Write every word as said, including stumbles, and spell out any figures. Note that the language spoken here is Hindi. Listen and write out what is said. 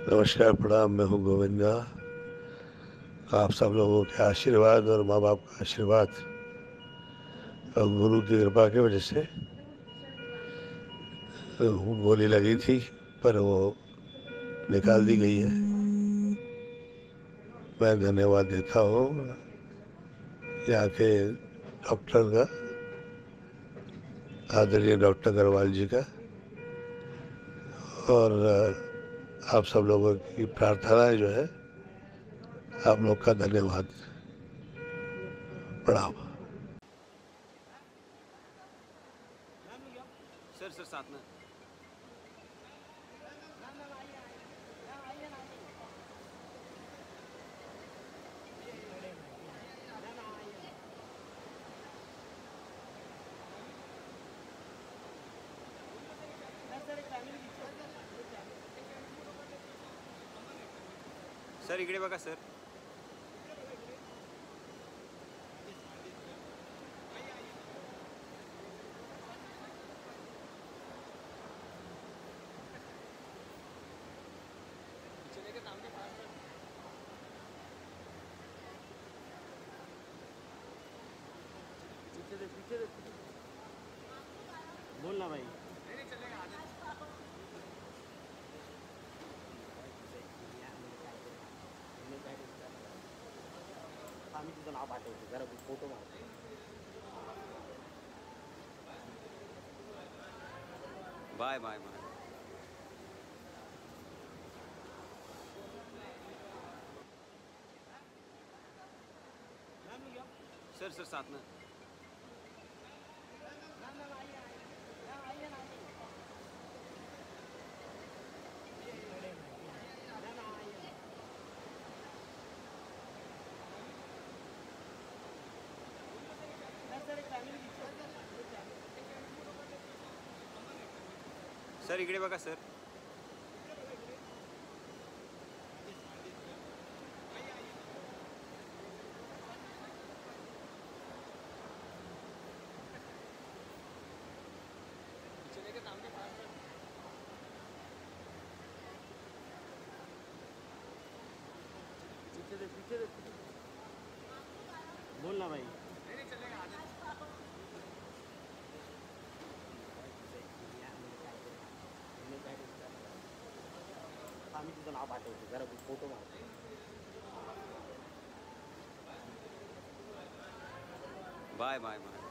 नमस्कार, प्रणाम। मैं हूँ गोविंदा। आप सब लोगों के आशीर्वाद और माँ बाप का आशीर्वाद और गुरु की कृपा की वजह से वो गोली लगी थी, पर वो निकाल दी गई है। मैं धन्यवाद देता हूँ यहाँ के डॉक्टर का, आदरणीय डॉक्टर अग्रवाल जी का, और आप सब लोगों की प्रार्थनाएं जो है, आप लोग का धन्यवाद। प्रणाम। सर सर साथ में सर इकडे बघा सर. बोल ना भाई. आम्ही तुझं नाव पाठवतो, जरा फोटो मारतो. Bye bye bye. Sir sir साथ में. सर इकडे बघा सर. बोल ना भाई. आम्ही तुझं नाव पाठवतो, जरा फोटो मारतो. Bye bye bye.